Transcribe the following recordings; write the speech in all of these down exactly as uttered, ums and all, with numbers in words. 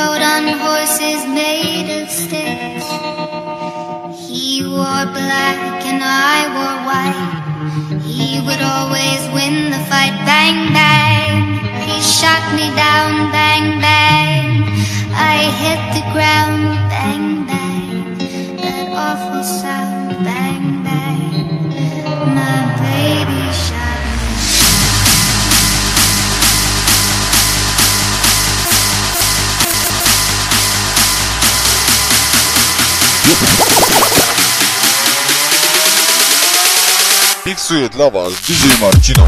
rode on horses made of sticks. He wore black and I wore white. He would always win the fight. Bang, bang, he shot me down. Bang, bang, I hit the ground. Bang, bang, that awful sound. Bang, bang, my baby shot me. Miksuje dla was D J Marcino.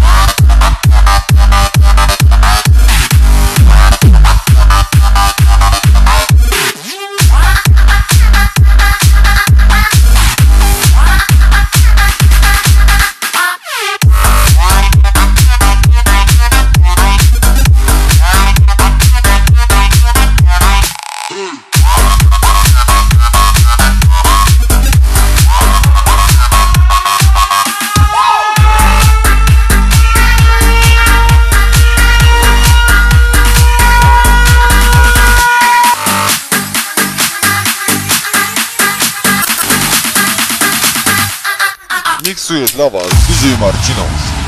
Miksuje dla was D J Marcino.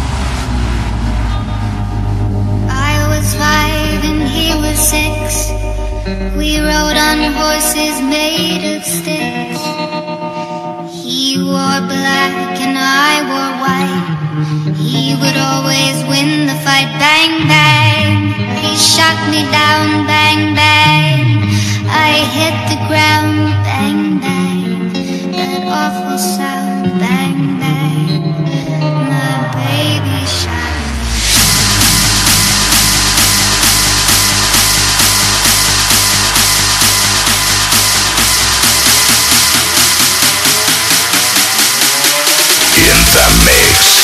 I was five and he was six. We rode on horses made of sticks. He wore black and I wore white. He would always win the fight. Bang, bang, he shot me down. Bang, bang, I hit the ground. Bang, bang, that awful sound. Bang, bang, my baby shot me. In the mix.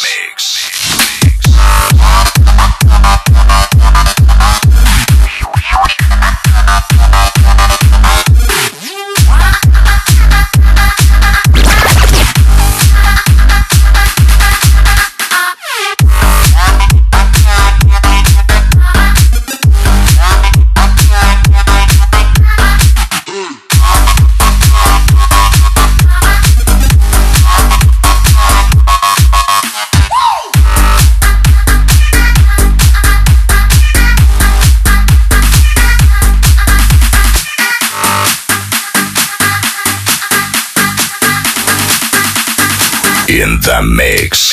In the mix.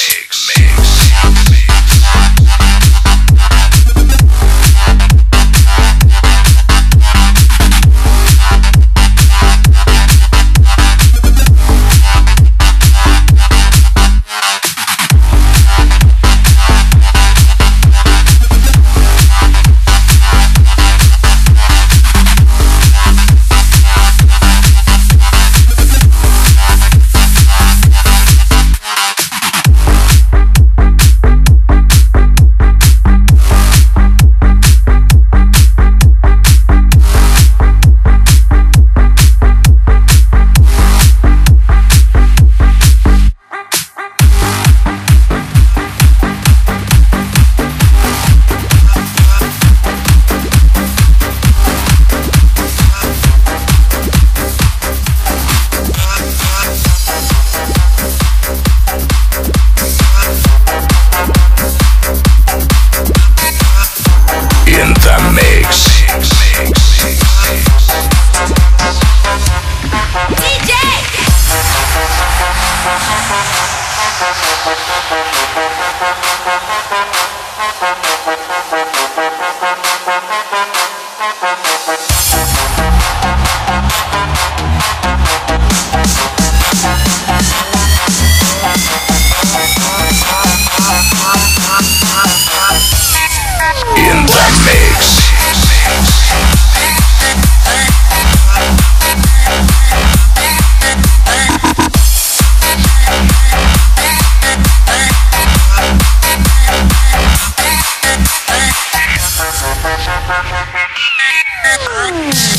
Mm.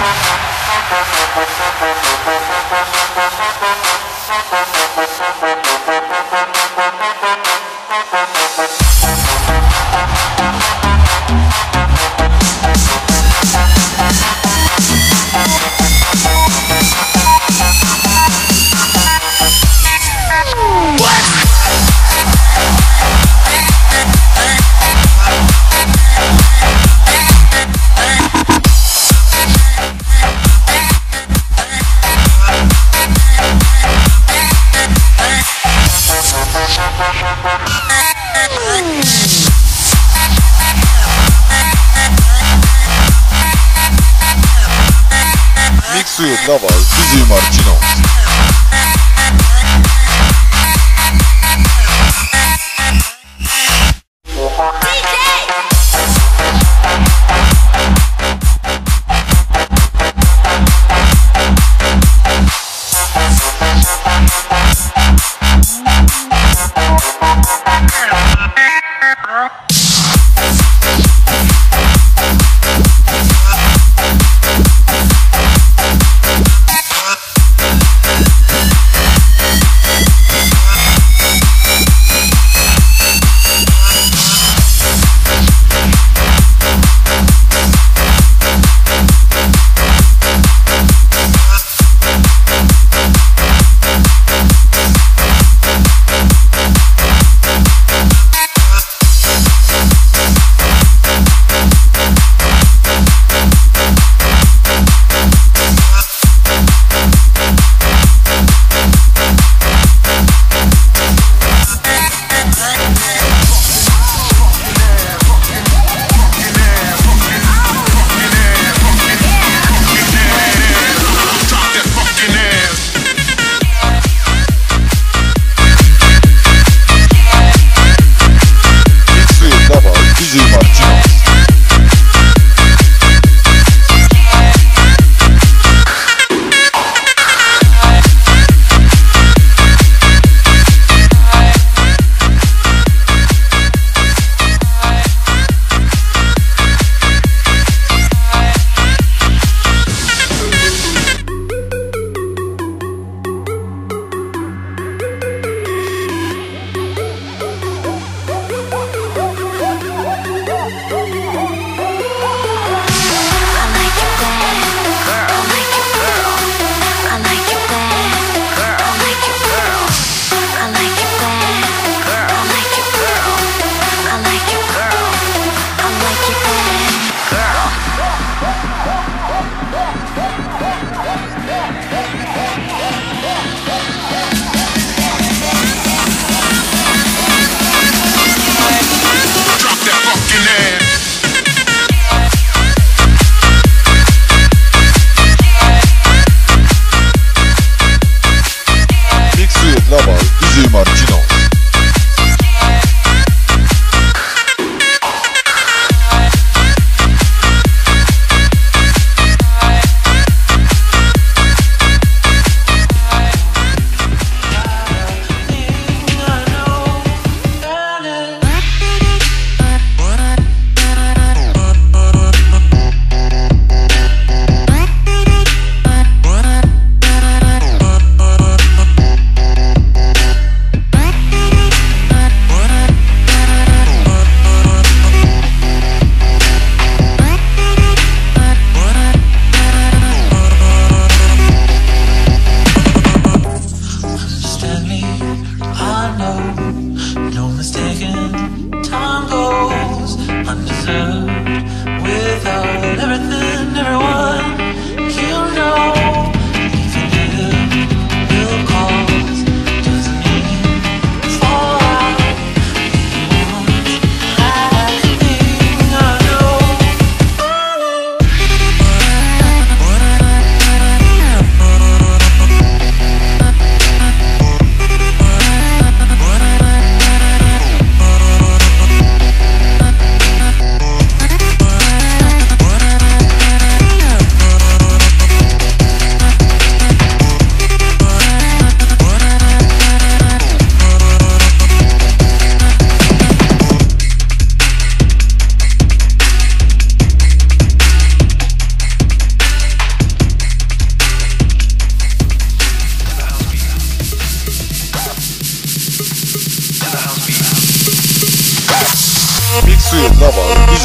Миксует для вас диджей Martino.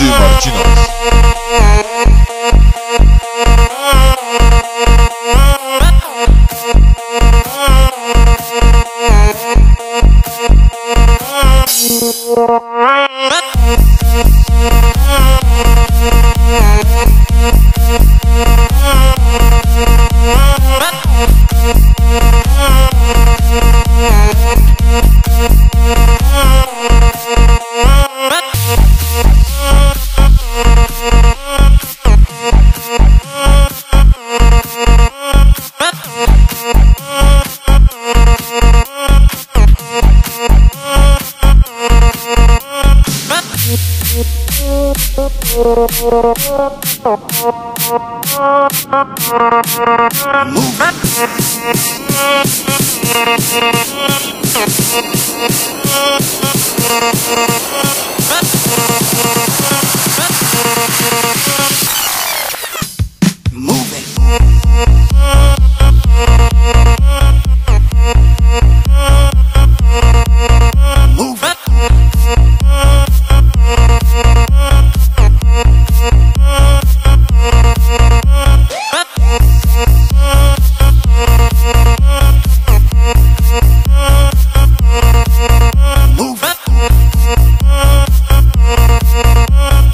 диджей Martino. Move.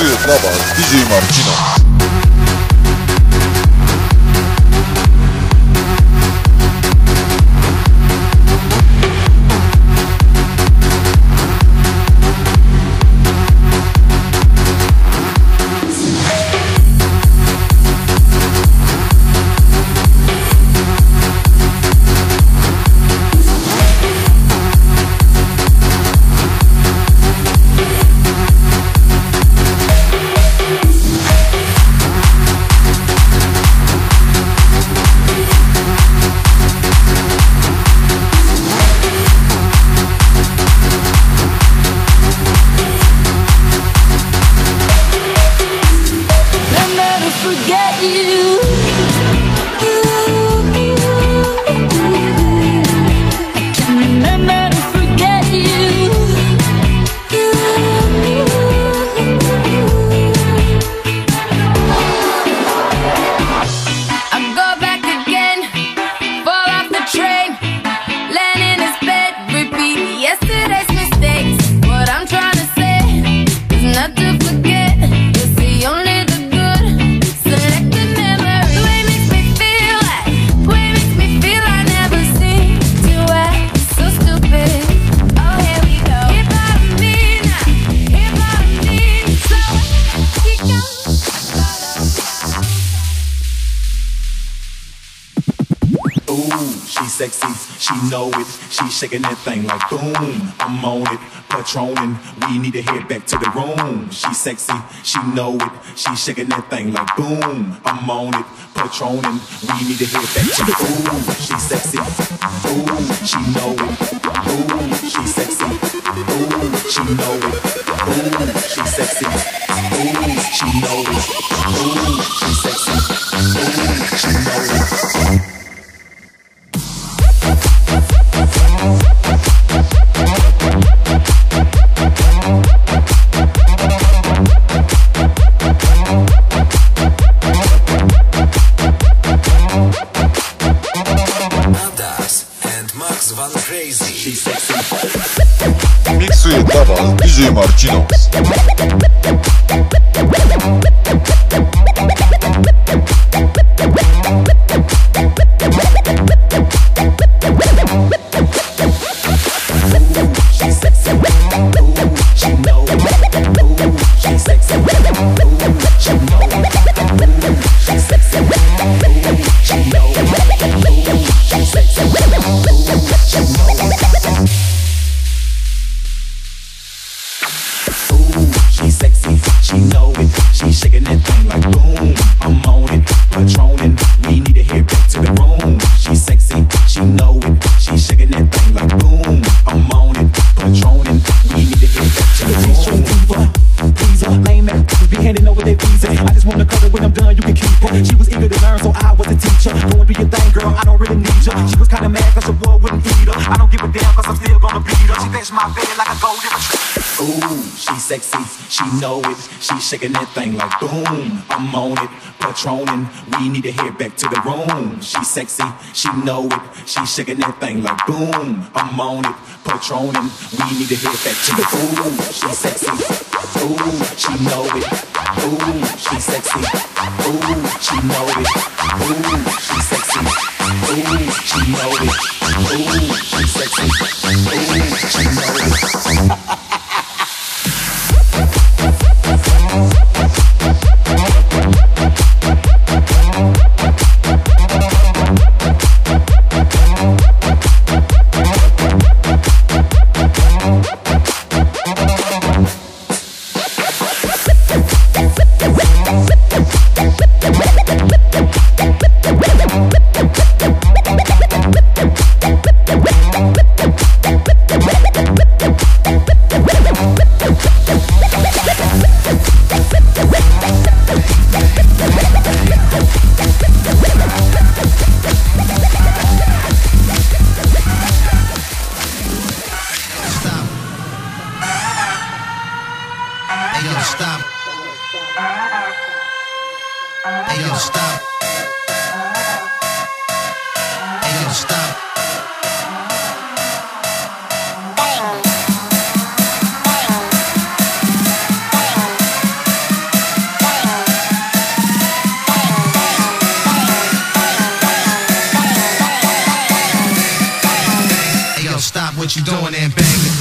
Miksuje dla was D J Marcino. Sexy, she know it, she shaking that thing like boom, I'm on it, Patronin', we need to head back to the room. She sexy, she know it, she shaking that thing like boom, I'm on it, Patronin', we need to head back to the room. She sexy, ooh, she know it, ooh, she sexy, ooh, she know it, ooh, she sexy, ooh, she know it, ooh, she sexy, ooh, she know it. Miksuje dla was D J Marcino. She was eager to learn, so I was a teacher. Go and do your thing, girl, I don't really need you. She was kinda mad cause your boy wouldn't eat her. I don't give a damn cause I'm still gonna beat her. She fetched my bed like a golden retriever. Ooh, she sexy, she know it. She shaking that thing like boom, I'm on it. Patronin', we need to head back to the room. She sexy, she know it. She shaking that thing like boom, I'm on it. Patronin', we need to head back to the room. She sexy, ooh, she know it. Ooh, she sexy, ooh, she know it. Ooh, she sexy, ooh, she know it. Ooh, she sexy, ooh, she know it. what you doing and bang it.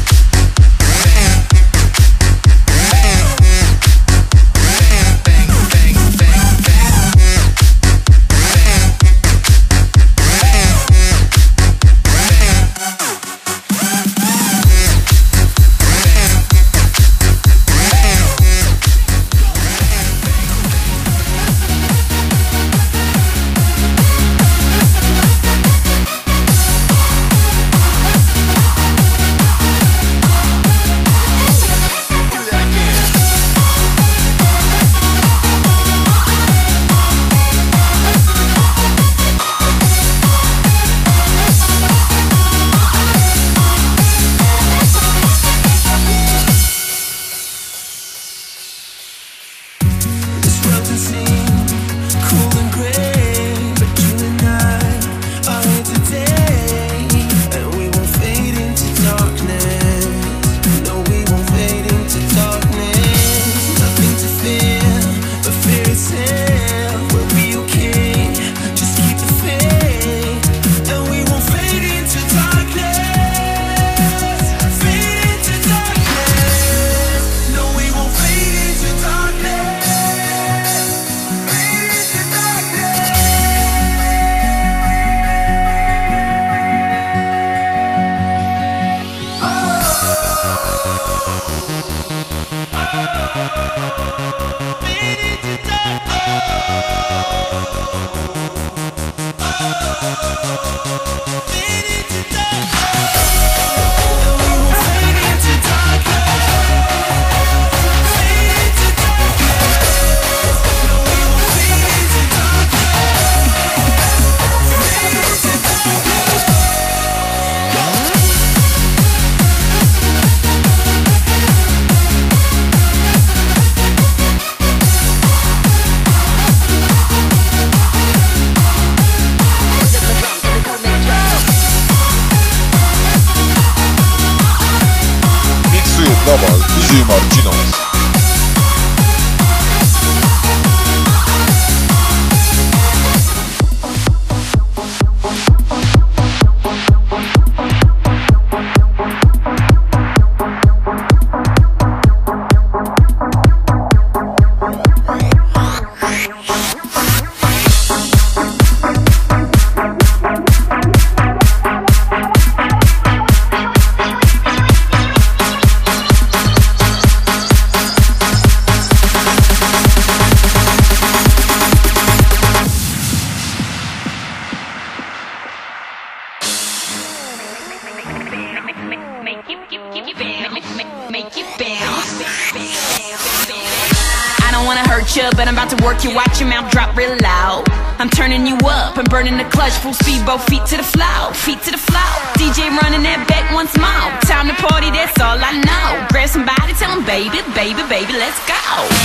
But I'm about to work you, watch your mouth drop real loud. I'm turning you up and burning the clutch, full speed, both feet to the floor, feet to the floor. D J running that back once more. Time to party, that's all I know. Grab somebody, tell them baby, baby, baby, let's go.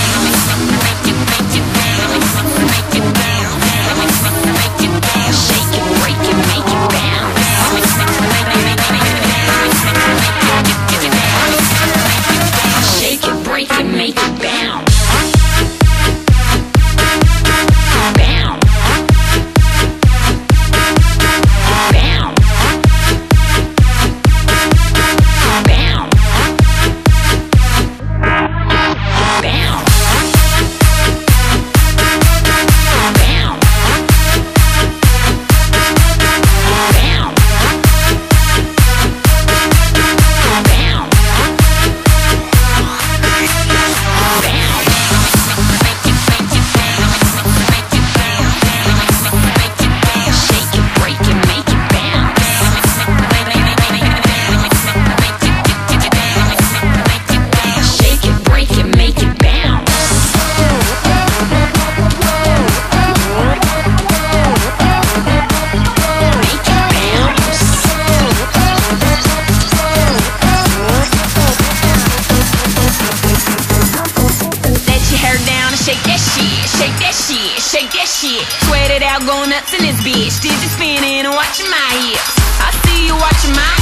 Shake it, break it, make it bounce. Shake it, break it, make it bounce. Going nuts in this bitch. Did you spinning and watching my hips? I see you watching my